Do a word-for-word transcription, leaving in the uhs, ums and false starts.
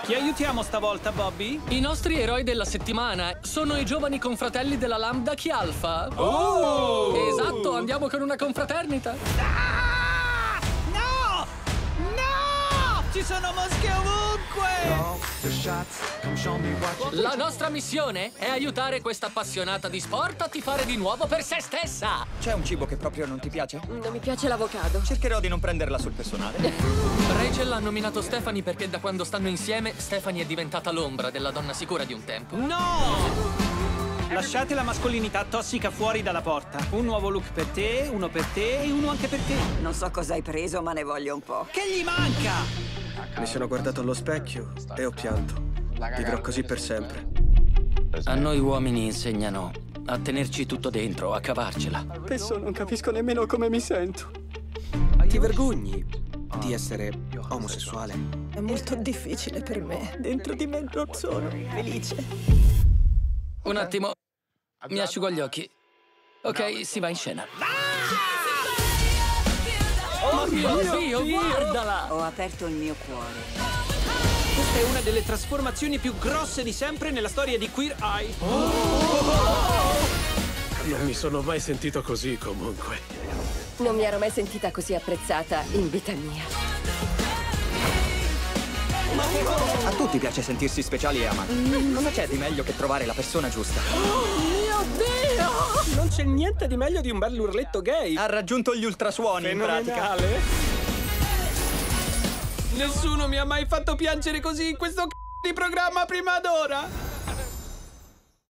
Chi aiutiamo stavolta, Bobby? I nostri eroi della settimana sono i giovani confratelli della Lambda Chi Alpha. Oh! Esatto, andiamo con una confraternita. Ah! No! No! Ci sono mosche ovunque! La nostra missione è aiutare questa appassionata di sport a tifare di nuovo per se stessa. C'è un cibo che proprio non ti piace? Non mi piace l'avocado. Cercherò di non prenderla sul personale. Rachel ha nominato Stephanie perché da quando stanno insieme Stephanie è diventata l'ombra della donna sicura di un tempo. No! Lasciate la mascolinità tossica fuori dalla porta. Un nuovo look per te, uno per te e uno anche per te. Non so cosa hai preso, ma ne voglio un po'. Che gli manca? Mi sono guardato allo specchio e ho pianto. Vivrò così per sempre. A noi uomini insegnano a tenerci tutto dentro, a cavarcela. Spesso non capisco nemmeno come mi sento. Ti vergogni di essere omosessuale? È molto difficile per me. Dentro di me non sono felice. Un attimo, mi asciugo gli occhi. Ok, si va in scena. Oh mio Dio, guardala! Ho aperto il mio cuore. Questa è una delle trasformazioni più grosse di sempre nella storia di Queer Eye. Non mi sono mai sentito così, comunque. Non mi ero mai sentita così apprezzata in vita mia. A tutti piace sentirsi speciali e amati. Cosa c'è di meglio che trovare la persona giusta? Mio Dio! Non c'è niente di meglio di un bel urletto gay. Ha raggiunto gli ultrasuoni, in pratica. Fenomenale. Nessuno mi ha mai fatto piangere così in questo c***o di programma prima d'ora.